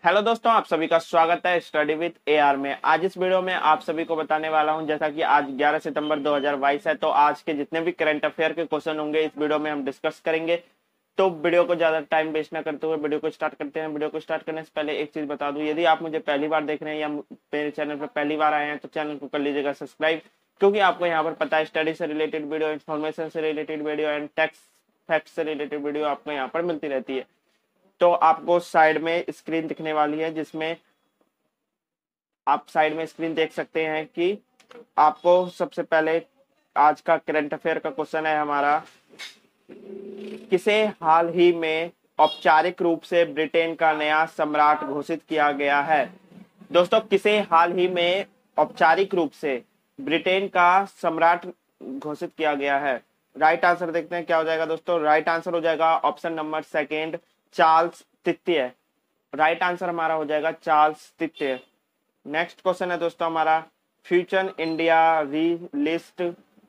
Hello दोस्तों, आप सभी का स्वागत है स्टडी विद एआर में। आज इस वीडियो में आप सभी को बताने वाला हूं, जैसा कि आज 11 सितंबर 2022 है, तो आज के जितने भी करंट अफेयर के क्वेश्चन होंगे इस वीडियो में हम डिस्कस करेंगे। तो वीडियो को ज्यादा टाइम वेस्ट ना करते हुए वीडियो को स्टार्ट करते हैं। वीडियो को स्टार्ट करने से पहले एक चीज बता दूं, यदि आप मुझे पहली बार देख रहे हैं या मेरे चैनल पर पहली बार आए हैं तो चैनल को कर लीजिएगा सब्सक्राइब, क्योंकि आपको यहाँ पर पता है स्टडी से रिलेटेड वीडियो, इन्फॉर्मेशन से related video and tax fact से रिलेटेड वीडियो आपको यहाँ पर मिलती रहती है। तो आपको साइड में स्क्रीन दिखने वाली है, जिसमें आप साइड में स्क्रीन देख सकते हैं कि आपको सबसे पहले आज का करंट अफेयर का क्वेश्चन है हमारा, किसे हाल ही में औपचारिक रूप से ब्रिटेन का नया सम्राट घोषित किया गया है। दोस्तों, किसे हाल ही में औपचारिक रूप से ब्रिटेन का सम्राट घोषित किया गया है। राइट आंसर देखते हैं क्या हो जाएगा दोस्तों। राइट आंसर हो जाएगा ऑप्शन नंबर सेकेंड, चार्ल्स तृतीय। राइट आंसर हमारा हो जाएगा चार्ल्स तृतीय। नेक्स्ट क्वेश्चन है दोस्तों हमारा, फ्यूचर इंडिया री लिस्ट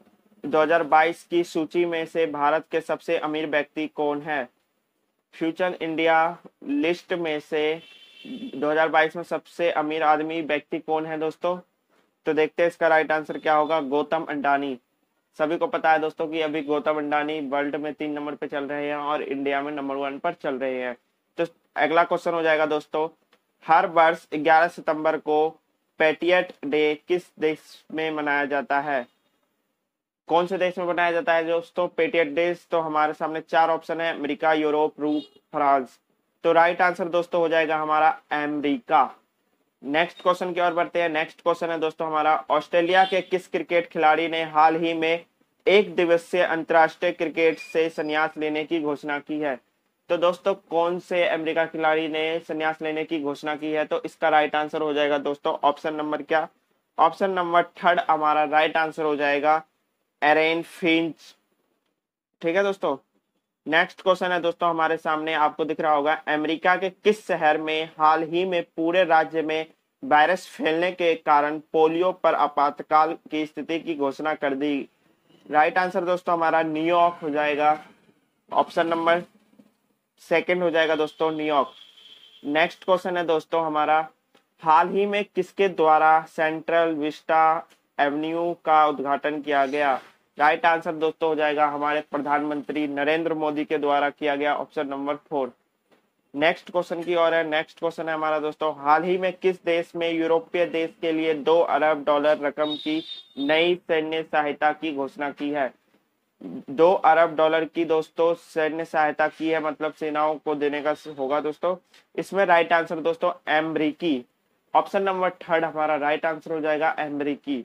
2022 की सूची में से भारत के सबसे अमीर व्यक्ति कौन है। फ्यूचर इंडिया लिस्ट में से 2022 में सबसे अमीर आदमी व्यक्ति कौन है दोस्तों। तो देखते हैं इसका राइट आंसर क्या होगा। गौतम अंडानी। सभी को पता है दोस्तों कि अभी गौतम अंडानी वर्ल्ड में 3 नंबर पे चल रहे हैं और इंडिया में नंबर 1 पर चल रहे हैं। तो अगला क्वेश्चन हो जाएगा दोस्तों, हर वर्ष 11 सितंबर को पेट्रियट डे किस देश में मनाया जाता है। कौन से देश में मनाया जाता है दोस्तों पेट्रियट डे। तो हमारे सामने 4 ऑप्शन है, अमेरिका, यूरोप, रूस, फ्रांस। तो राइट आंसर दोस्तों हो जाएगा हमारा अमेरिका। नेक्स्ट क्वेश्चन की ओर बढ़ते हैं। नेक्स्ट क्वेश्चन है दोस्तों हमारा, ऑस्ट्रेलिया के किस क्रिकेट खिलाड़ी ने हाल ही में एक दिवसीय अंतर्राष्ट्रीय क्रिकेट से संन्यास लेने की घोषणा की है। तो दोस्तों, कौन से अमेरिका खिलाड़ी ने संन्यास लेने की घोषणा की है। तो इसका राइट आंसर हो जाएगा दोस्तों ऑप्शन नंबर क्या, ऑप्शन नंबर थर्ड हमारा राइट आंसर हो जाएगा एरन फिंच। ठीक है दोस्तों। नेक्स्ट क्वेश्चन है दोस्तों हमारे सामने, आपको दिख रहा होगा, अमेरिका के किस शहर में हाल ही में पूरे राज्य में वायरस फैलने के कारण पोलियो पर आपातकाल की स्थिति की घोषणा कर दी। राइट आंसर दोस्तों हमारा न्यूयॉर्क हो जाएगा। ऑप्शन नंबर सेकंड हो जाएगा दोस्तों न्यूयॉर्क। नेक्स्ट क्वेश्चन है दोस्तों हमारा, हाल ही में किसके द्वारा सेंट्रल विस्टा एवेन्यू का उद्घाटन किया गया। राइट आंसर दोस्तों हो जाएगा हमारे प्रधानमंत्री नरेंद्र मोदी के द्वारा किया गया, ऑप्शन नंबर 4। नेक्स्ट क्वेश्चन की ओर है। नेक्स्ट क्वेश्चन है हमारा दोस्तों, हाल ही में किस देश में यूरोपीय देश के लिए $2 अरब रकम की नई सैन्य सहायता की घोषणा की है। $2 अरब की दोस्तों सैन्य सहायता की है, मतलब सेनाओं को देने का होगा दोस्तों। इसमें राइट आंसर दोस्तों अमेरिकी। ऑप्शन नंबर थर्ड हमारा राइट आंसर हो जाएगा अमेरिकी।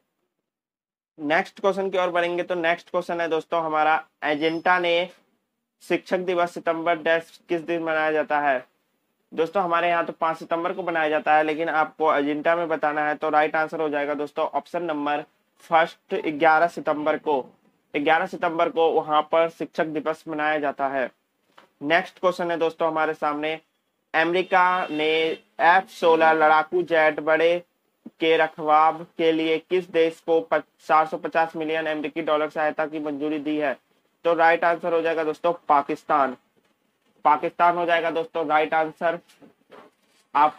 नेक्स्ट क्वेश्चन की ओर बढ़ेंगे। तो नेक्स्ट क्वेश्चन है दोस्तों हमारा, एजेंटा ने शिक्षक दिवस सितंबर डैश किस दिन मनाया जाता है। दोस्तों हमारे यहाँ तो 5 सितंबर को मनाया जाता है, लेकिन आपको एजेंटा में बताना है। तो राइट आंसर हो जाएगा दोस्तों ऑप्शन नंबर फर्स्ट 11 सितंबर को। 11 सितंबर को वहां पर शिक्षक दिवस मनाया जाता है। नेक्स्ट क्वेश्चन है दोस्तों हमारे सामने, अमेरिका ने F-16 लड़ाकू जेट बड़े के रखवाव के लिए किस देश को 450 मिलियन अमेरिकी डॉलर सहायता की मंजूरी दी है। तो राइट आंसर हो जाएगा दोस्तों पाकिस्तान। पाकिस्तान हो जाएगा दोस्तों राइट आंसर। आप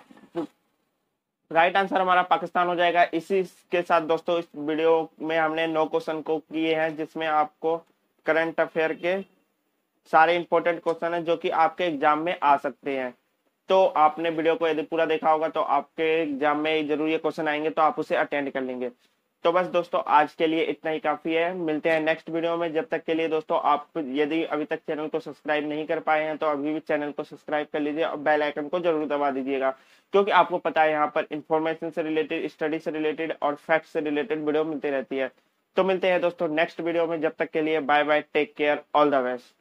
राइट आंसर हमारा पाकिस्तान हो जाएगा। इसी के साथ दोस्तों इस वीडियो में हमने 9 क्वेश्चन को किए हैं, जिसमें आपको करंट अफेयर के सारे इंपॉर्टेंट क्वेश्चन है जो कि आपके एग्जाम में आ सकते हैं। तो आपने वीडियो को यदि पूरा देखा होगा तो आपके एग्जाम में जरूर ये क्वेश्चन आएंगे, तो आप उसे अटेंड कर लेंगे। तो बस दोस्तों आज के लिए इतना ही काफी है। मिलते हैं नेक्स्ट वीडियो में। जब तक के लिए दोस्तों, आप यदि अभी तक चैनल को सब्सक्राइब नहीं कर पाए हैं तो अभी भी चैनल को सब्सक्राइब कर लीजिए और बेल आइकन को जरूर दबा दीजिएगा, क्योंकि आपको पता है यहाँ पर इंफॉर्मेशन से रिलेटेड, स्टडी से रिलेटेड और फैक्ट से रिलेटेड वीडियो मिलती रहती है। तो मिलते हैं दोस्तों नेक्स्ट वीडियो में। जब तक के लिए bye bye, take care, all the best.